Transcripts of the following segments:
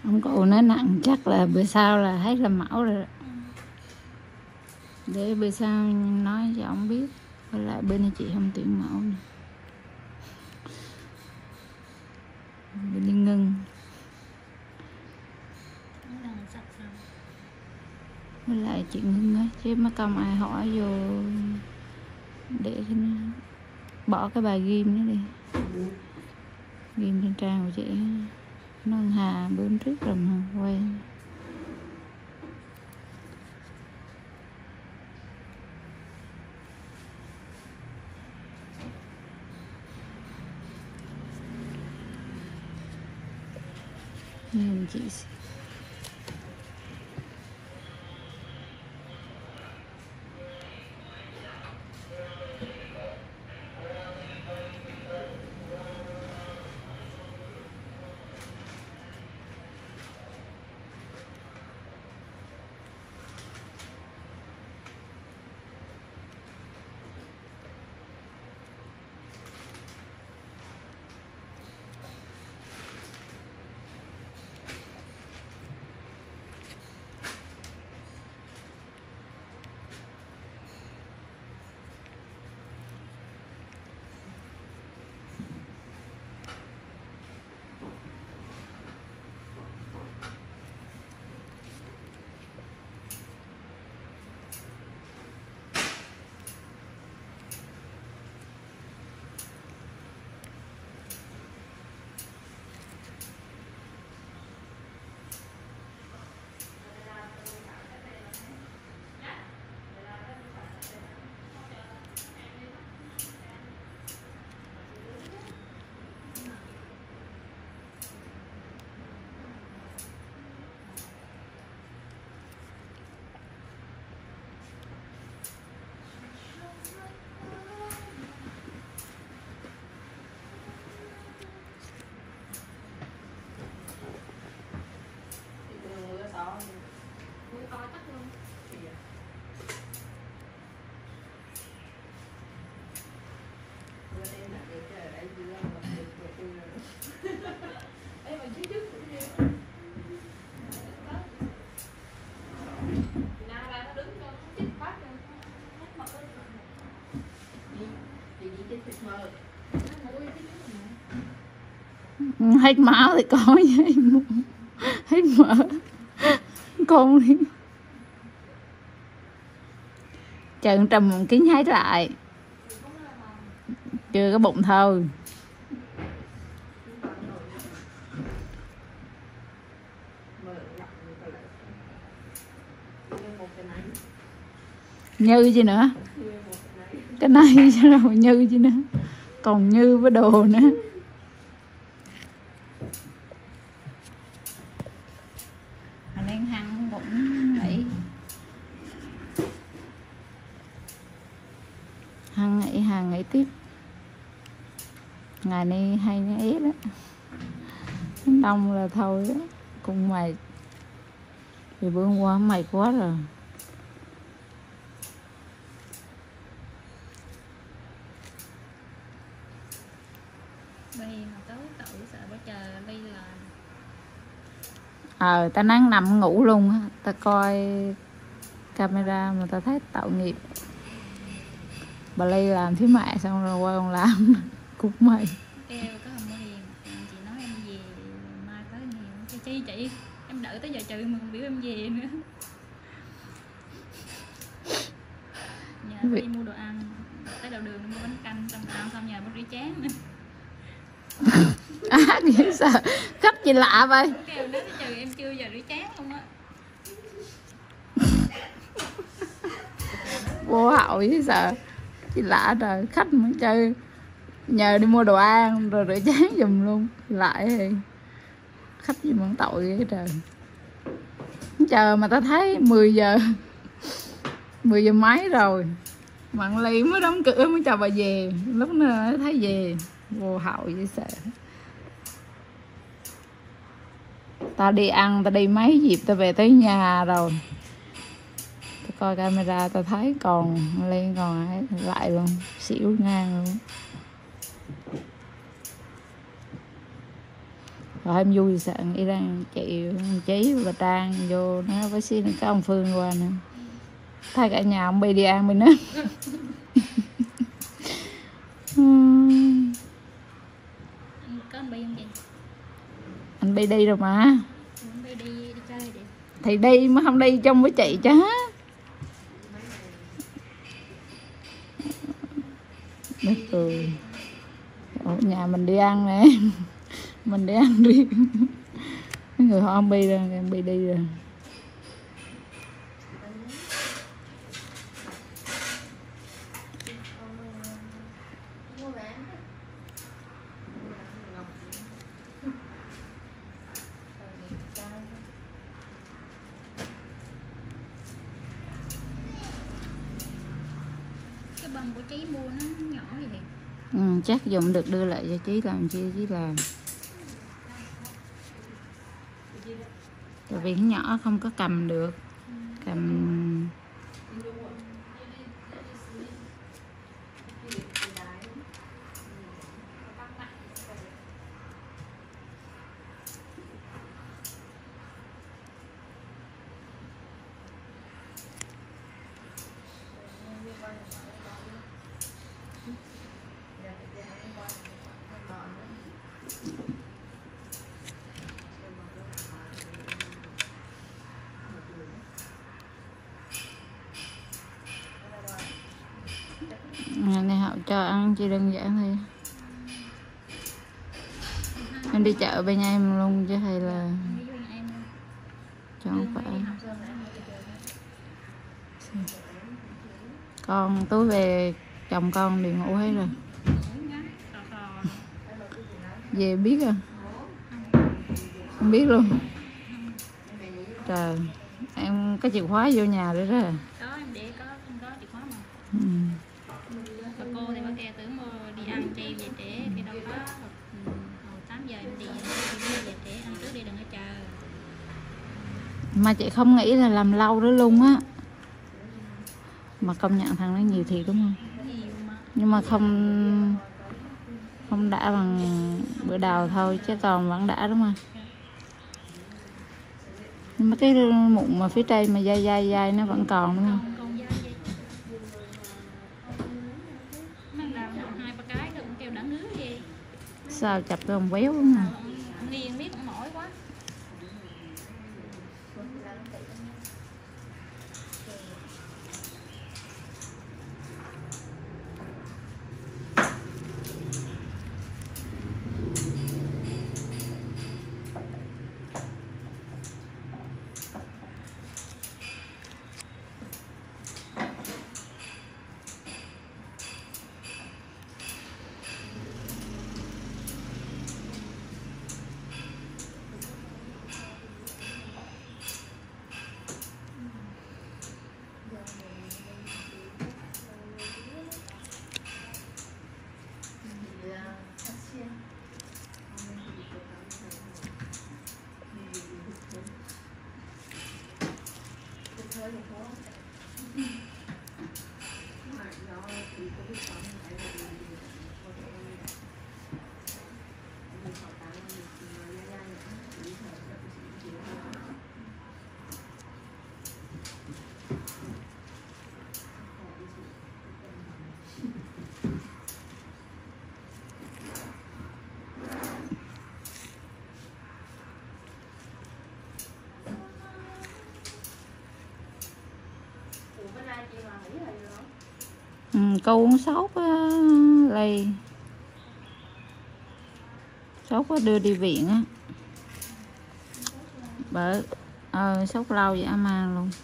Ông cụ nói nặng chắc là bữa sau là hết làm mẫu rồi đó. Để bữa sau nói cho ông biết. Với lại bên này chị không tuyển mẫu nữa. Bên đi ngưng. Với lại chị ngưng á, chứ mất công ai hỏi vô để bỏ cái bài ghim đó đi. Ghim trên trang của chị nó Hà bữa trước rồi mà quay. Nhìn chị hết máu thì có hết mỡ con đi chừng trầm một kính hái lại chưa có bụng thôi. Như gì nữa cái này chứ đâu như chứ nữa còn như với đồ nữa. Nên Hằng cũng nghỉ Hằng nghỉ tiếp ngày nay hay né đó đông là thôi đó cùng mày thì bữa hôm qua mày quá rồi. Ta nắng nằm ngủ luôn á, ta coi camera mà ta thấy tội nghiệp. Bà Ly làm thiếu mẹ xong rồi qua còn làm cút mày. Kêu có không có hiền, chị nói em về mai tới nhiều cái chi chị em đợi tới giờ trừ mà biểu em về nữa. Nhà đi mua đồ ăn tới đầu đường mua bánh canh xong ăn xong nhà bác rỉ chán nữa. Vậy sao khách gì lạ vậy? Kêu nói trừ em chưa giờ rỉ chán không á. Vô hậu với sợ chị lạ trời khách muốn chơi nhờ đi mua đồ ăn rồi rửa chén giùm luôn lại thì khách gì mà tội vậy trời. Chờ mà ta thấy 10 giờ mấy rồi bạn Ly mới đóng cửa mới chào bà về lúc nào thấy về vô hậu vậy sợ. Ta đi ăn ta đi mấy dịp ta về tới nhà rồi ta coi camera ta thấy còn lên còn ấy lại luôn xỉu ngang luôn. rồi em vui sợ nghĩ rằng chị Chí và Trang vô nó với xin cái ông Phương qua nè, thay cả nhà ông Bi đi ăn bên đó. Anh có anh Bi không chị? Anh Bi đi rồi mà. Anh Bi đi chơi đi. Thì đi mà không đi chung với chị chứ. Mắc cười. Ở nhà mình đi ăn nè. Mình đi ăn riêng. Mấy người họ ông Bi rồi, em Bi đi rồi. Cái bông của Chí mua nó nhỏ vậy thì Chắc dùng được đưa lại cho Chí làm chi Chí làm. Tại vì nhỏ không có cầm được. Cầm này họ cho ăn chỉ đơn giản thôi. Em đi chợ bên nhà em luôn chứ hay là đi với em luôn. cho không phải. Con tối về chồng con đi ngủ hết rồi. Về biết à? Không biết luôn. Trời, em có chìa khóa vô nhà nữa đó. Có em để có chìa khóa mà. Ừ. Bà cô thì bà kêu tưởng đi ăn chi về trễ thì đâu có hồi 8 giờ em đi về trễ ăn trước đi đừng có chờ. Mà chị không nghĩ là làm lâu đó luôn á. Mà công nhận thằng nó nhiều thiệt đúng không? Nhiều mà. Nhưng mà không đã bằng bữa đầu thôi chứ còn vẫn đã đúng không? Nhưng mà cái mụn mà phía trên mà dai nó vẫn còn đúng không? Còn dai vậy. Nó làm 2-3 cái rồi cũng kêu đã ngứa gì. Sao chập cái ông béo đúng không? Nghiêng biết cũng mỏi quá. Câu uống sốt á, lây sốt có đưa đi viện á, bởi sốt lâu vậy mang luôn.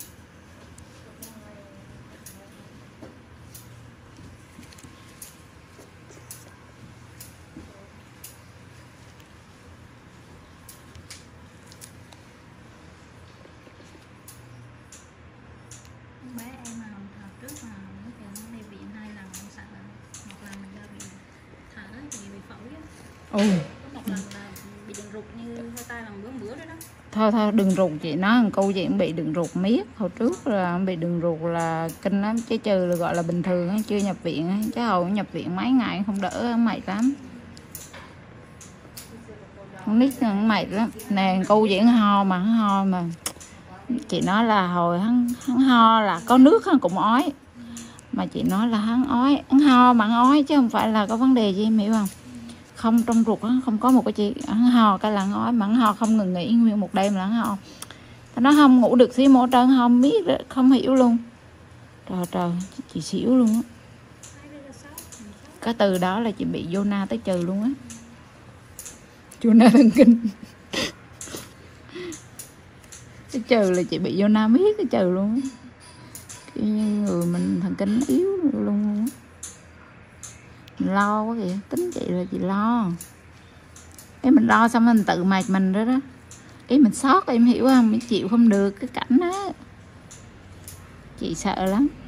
Bé em mà hồi trước mà nó kêu nó đi viện 2 lần em sợ một lần mình do bị thở thì bị phổi á. Có một lần là bị đường ruột như hơi tai bằng bữa đó đó. Thôi đừng ruột chị nói một câu chị cũng bị đường ruột miết. Hồi trước là bị đường ruột là kinh lắm, chứ trừ là gọi là bình thường á, chưa nhập viện á, chứ hầu nhập viện mấy ngày không đỡ mệt lắm. Con nít nó mệt lắm. Nè cô diễn ho mà chị nói là hồi hắn ho là có nước hắn cũng ói. Mà chị nói là hắn ho mà hắn ói chứ không phải là có vấn đề gì, em hiểu không? Không, trong ruột hắn không có một cái chị, hắn ho cái là hắn ói, mà hắn ho không ngừng nghỉ nguyên một đêm là hắn ho. Nó không ngủ được xí một trơn, không biết, không hiểu luôn. Trời, chị xỉu luôn á. Cái từ đó là chị bị zona tới trừ luôn á. Zona thần kinh. Cái trừ là chị bị zona miết cái trừ luôn á. Kiểu như người mình thần kinh yếu luôn á. Mình lo quá kìa, tính chị là chị lo. Cái mình lo xong mình tự mệt mình đó đó. Cái mình sót em hiểu không, mình chịu không được cái cảnh đó. Chị sợ lắm.